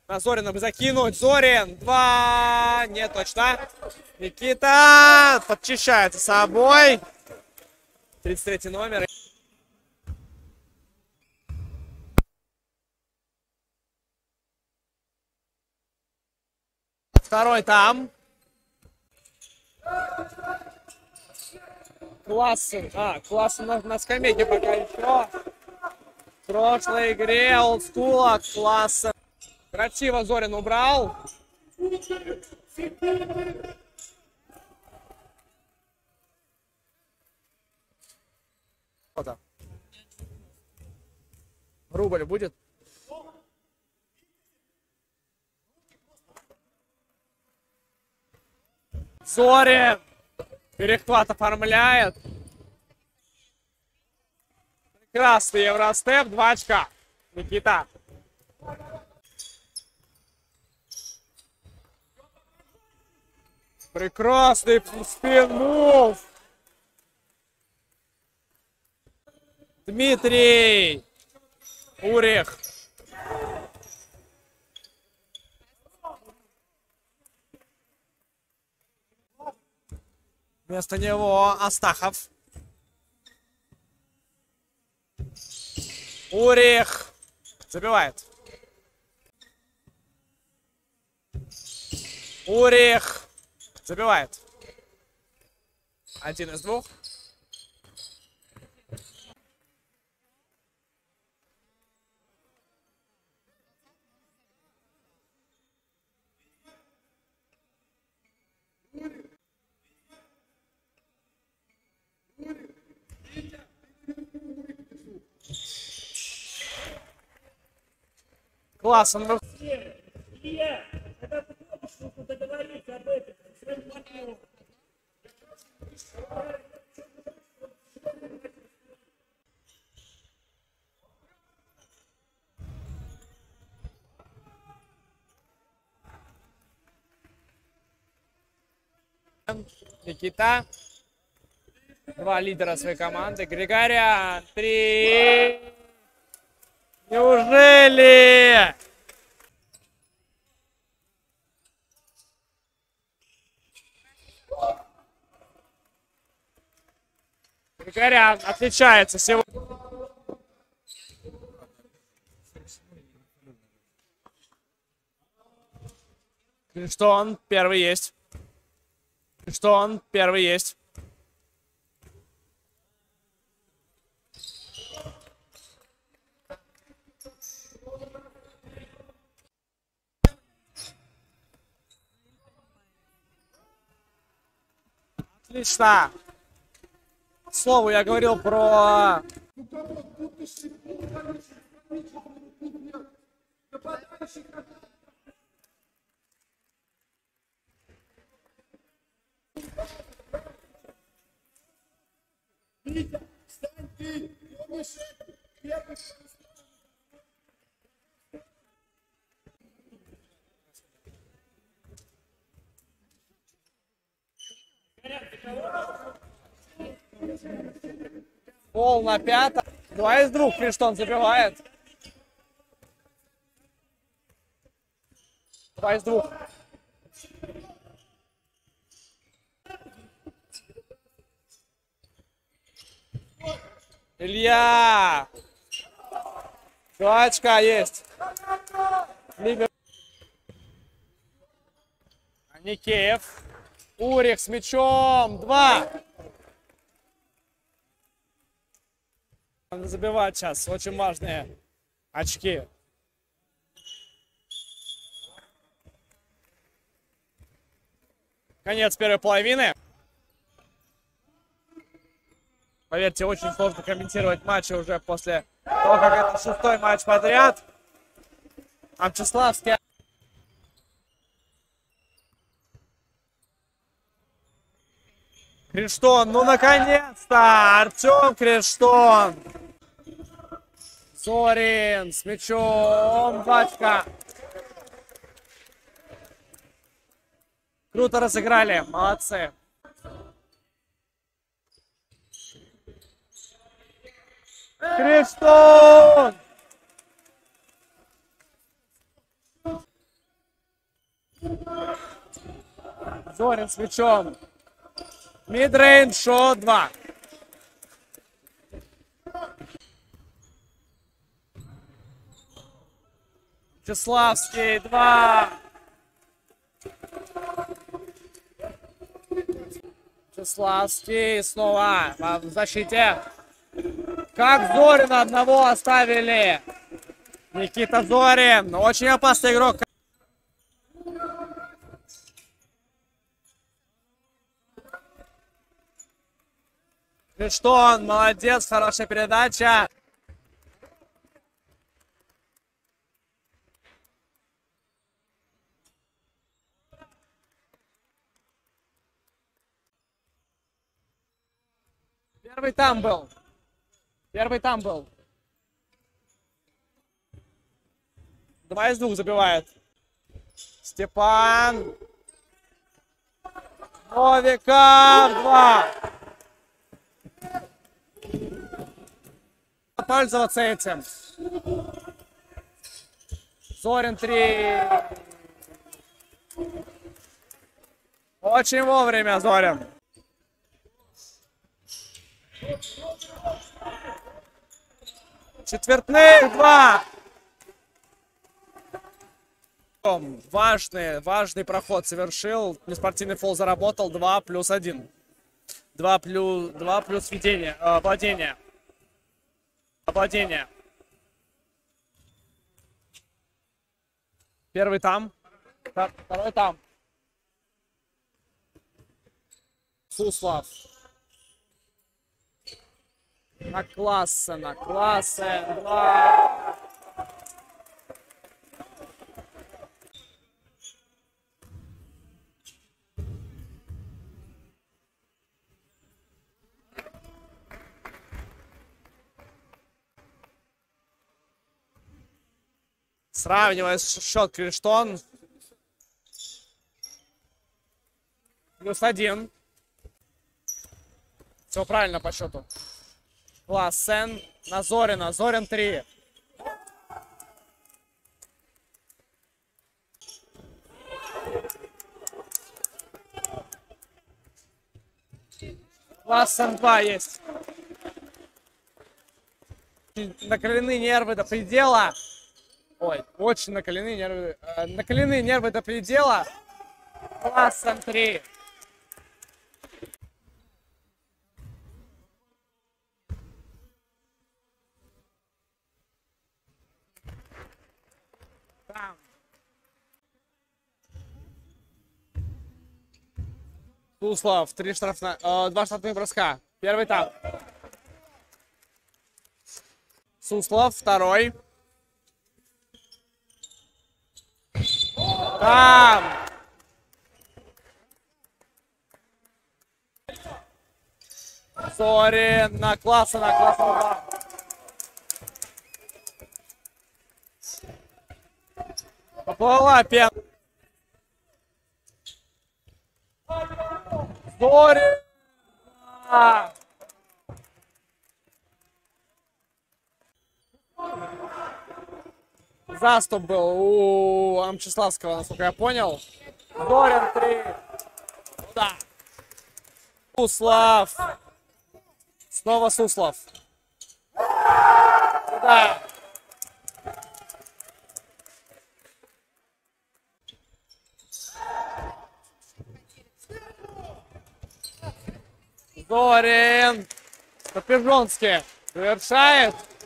На Зорина бы закинуть. Зорин. 2. Не точно. Никита подчищается собой. 33 номер. Второй там. Классы. Классы на скамейке пока еще. В прошлой игре олдскула класса. Красиво Зорин убрал. Вот так. Рубль будет. Зорин. Перехват оформляет. Прекрасный евростеп. 2 очка. Никита. Прекрасный спин-мув. Дмитрий. Урих. Вместо него Астахов. Урих. Забивает. Урих. Забивает. 1 из 2. Классно. Никита. 2 лидера своей команды. Григорян. 3. Неужели? Григорян отличается сегодня. Что он первый есть. Что он первый есть. Отлично. К слову, я говорил про... Пол на 5. 2 из 2 Криштон забивает. 2 из 2. Илья. 2 очка есть. Никеев. Урих с мячом. 2. Надо забивать сейчас. Очень важные очки. Конец первой половины. Поверьте, очень сложно комментировать матчи уже после того, как это 6-й матч подряд. Амчиславский. Криштон, ну наконец-то! Артем Криштон. Зорин с мячом. 2 очка. Круто разыграли. Молодцы. Криштон! Зорин с мячом. Мидрейндж, шот 2. Чеславский 2. Чеславский снова в защите. Как Зорина одного оставили. Никита Зорин. Очень опасный игрок. Криштон, молодец, хорошая передача. Первый там был. Первый там был. 2 из 2 забивает. Степан. Новиков 2. Пользоваться этим. Зорин 3. Очень вовремя Зорин. Четвертных 2. Важный проход совершил. Неспортивный фол заработал. 2 плюс 1. 2 плюс ведение. Владение. Владение. Первый там. Второй там. Суслов. На Классен 2. Сравнивая счет Криштон. Плюс 1. Все правильно по счету. Классен на Зорина. Зорин 3. Классен 2 есть. Накалены нервы до предела. Ой, очень накалены нервы. Накалены нервы до предела. Классен 3. Там. Суслов, 2 штрафных броска. Первый там. Суслов, второй. Там. Зорин на Классена 2. Поплыла пена. Зорин. Заступ был у Амчиславского, насколько я понял. Зорин 3. Да. Суслов. Снова Суслов. Да. Зорин. Напряженский. Совершает.